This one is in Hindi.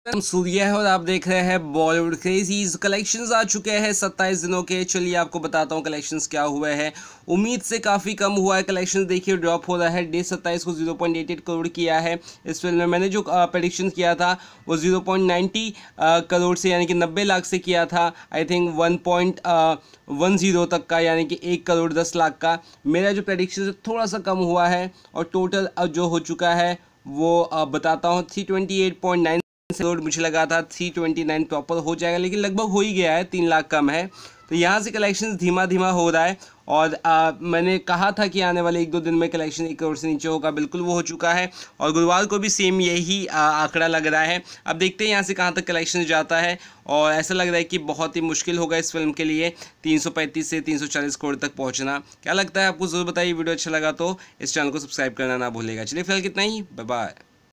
सूर्य है और आप देख रहे हैं बॉलीवुड क्रेजीज। कलेक्शंस आ चुके हैं 27 दिनों के। चलिए आपको बताता हूँ कलेक्शंस क्या हुए हैं। उम्मीद से काफ़ी कम हुआ है कलेक्शंस। देखिए ड्रॉप हो रहा है। डे 27 को 0.88 करोड़ किया है इस फिल्म में। मैंने जो प्रेडिक्शन किया था वो 0.90 करोड़ से यानी कि 90 लाख से किया था। आई थिंक 1.10 तक का यानी कि 1 करोड़ 10 लाख का मेरा जो प्रेडिक्शन है थोड़ा सा कम हुआ है। और टोटल जो हो चुका है वो बताता हूँ 328.9 करोड़। मुझे लगा था 329 प्रॉपर हो जाएगा, लेकिन लगभग हो ही गया है, 3 लाख कम है। तो यहाँ से कलेक्शन धीमा धीमा हो रहा है। और मैंने कहा था कि आने वाले 1-2 दिन में कलेक्शन 1 करोड़ से नीचे होगा, बिल्कुल वो हो चुका है। और गुरुवार को भी सेम यही आंकड़ा लग रहा है। अब देखते हैं यहाँ से कहाँ तक कलेक्शन जाता है। और ऐसा लग रहा है कि बहुत ही मुश्किल होगा इस फिल्म के लिए 335 से 340 करोड़ तक पहुँचना। क्या लगता है आपको, ज़रूर बताइए। वीडियो अच्छा लगा तो इस चैनल को सब्सक्राइब करना ना भूलेगा। चलिए फिलहाल कितना ही, बाय बाय।